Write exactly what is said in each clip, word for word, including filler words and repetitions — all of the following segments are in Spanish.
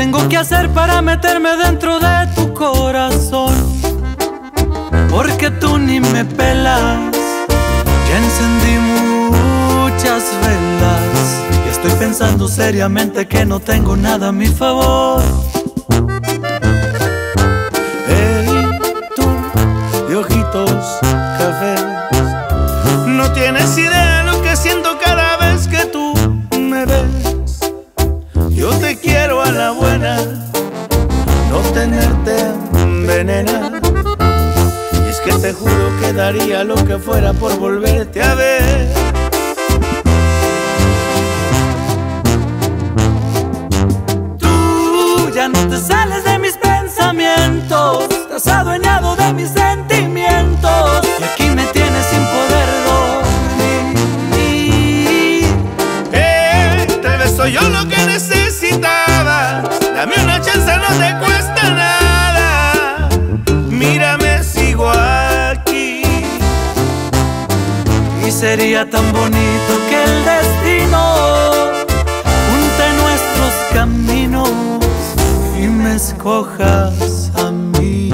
tengo que hacer para meterme dentro de tu corazón? Porque tú ni me pelas. Ya encendí muchas velas y estoy pensando seriamente que no tengo nada a mi favor. Hey, tú de ojitos cafés, no tienes idea de lo que siento cada vez que tú me ves. Yo te quiero a la buena, no tenerte envenena. Y es que te juro que daría lo que fuera por volverte a ver. Tú ya no te sales de mis pensamientos, te has adueñado de mis sentimientos y aquí me tienes sin poder dormir. Eh, tal vez soy yo lo que necesitabas. Dame una chance, no te cuesta nada. Mírame, sigo aquí. Y sería tan bonito que el destino junte nuestros caminos y me escojas a mí.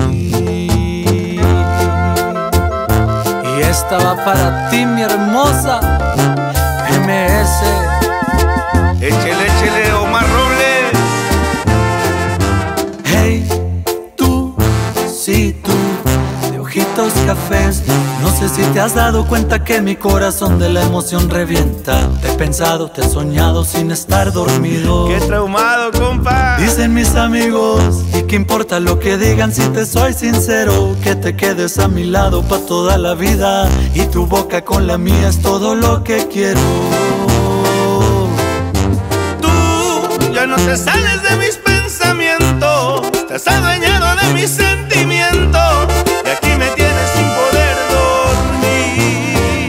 Y esta va para ti, mi hermosa M S. Échele, échele, Omar Robles. Hey, tú, sí, tú, de ojitos cafés. No sé si te has dado cuenta que mi corazón de la emoción revienta. Te he pensado, te he soñado sin estar dormido. Qué traumado, compa. Dicen mis amigos, ¿y qué importa lo que digan si te soy sincero? Que te quedes a mi lado pa' toda la vida y tu boca con la mía es todo lo que quiero. Tú ya no te sales de mis pensamientos, te has adueñado de mis sentimientos y aquí me tienes sin poder dormir.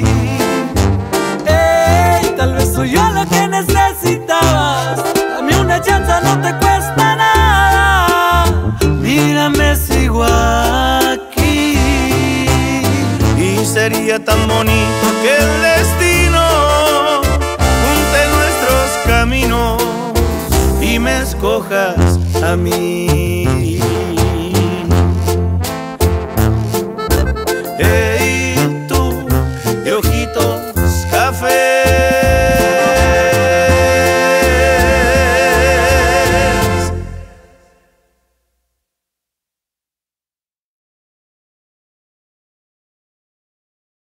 Ey, tal vez soy yo lo que necesitabas. Dame una chance, no te cuesta nada. Mírame, sigo aquí. Y sería tan bonito que el destino junte nuestros caminos y me escojas a mí.